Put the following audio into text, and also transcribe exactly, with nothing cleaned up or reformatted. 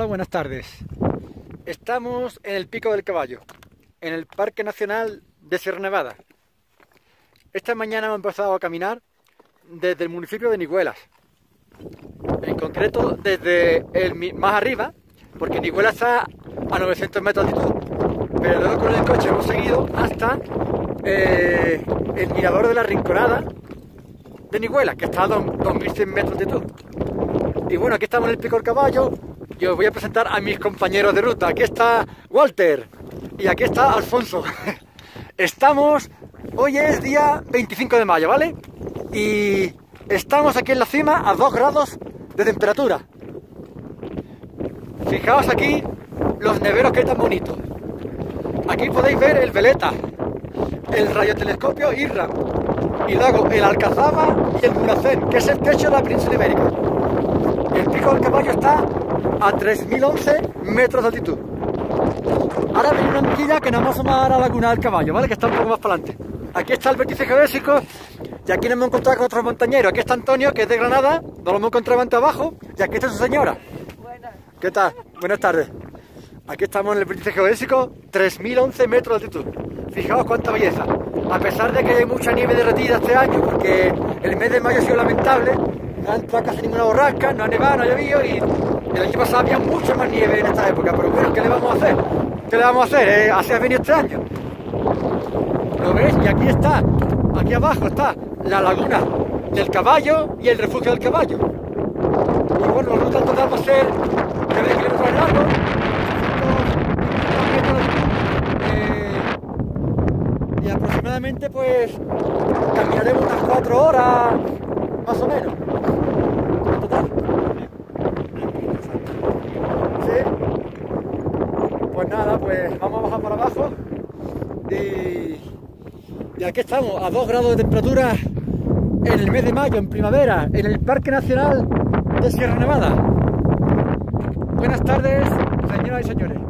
buenas tardes. Estamos en el Pico del Caballo, en el Parque Nacional de Sierra Nevada. Esta mañana hemos empezado a caminar desde el municipio de Nihuelas. En concreto, desde el más arriba, porque Nihuelas está a novecientos metros de altitud. Pero luego con el coche hemos seguido hasta eh, el mirador de la Rinconada de Nihuelas, que está a dos mil cien metros de altitud. Y bueno, aquí estamos en el Pico del Caballo y os voy a presentar a mis compañeros de ruta. Aquí está Walter y aquí está Alfonso. Estamos, hoy es día veinticinco de mayo, ¿vale? Y estamos aquí en la cima a dos grados de temperatura. Fijaos aquí los neveros que tan bonitos. Aquí podéis ver el Veleta, el radiotelescopio IRRAM y luego el Alcazaba y el Mulhacén, que es el techo de la península ibérica. El Pico del Caballo está a tres mil once metros de altitud. Ahora viene una anquilla que nos vamos a asomar a la Laguna del Caballo, ¿vale? Que está un poco más para adelante. Aquí está el vértice geodésico y aquí nos hemos encontrado con otros montañeros. Aquí está Antonio, que es de Granada, nos lo hemos encontrado ante abajo, y aquí está su señora. Buenas. ¿Qué tal? Buenas tardes. Aquí estamos en el vértice geodésico, tres mil once metros de altitud. Fijaos cuánta belleza. A pesar de que hay mucha nieve derretida este año, porque el mes de mayo ha sido lamentable, no ha entrado casi ninguna borrasca, no ha nevado, no ha llovido, y el año pasado había mucha más nieve en esta época. Pero bueno, ¿qué le vamos a hacer? ¿Qué le vamos a hacer? Eh, así ha venido este año. ¿Lo ves? Y aquí está, aquí abajo está la Laguna del Caballo y el Refugio del Caballo. Y bueno, la ruta total va a ser de veinte kilómetros largo. Y aproximadamente pues caminaremos unas cuatro horas más o menos en total. ¿Sí? Pues nada, pues vamos a bajar para abajo y, y aquí estamos a dos grados de temperatura en el mes de mayo, en primavera, en el Parque Nacional de Sierra Nevada. Buenas tardes, señoras y señores.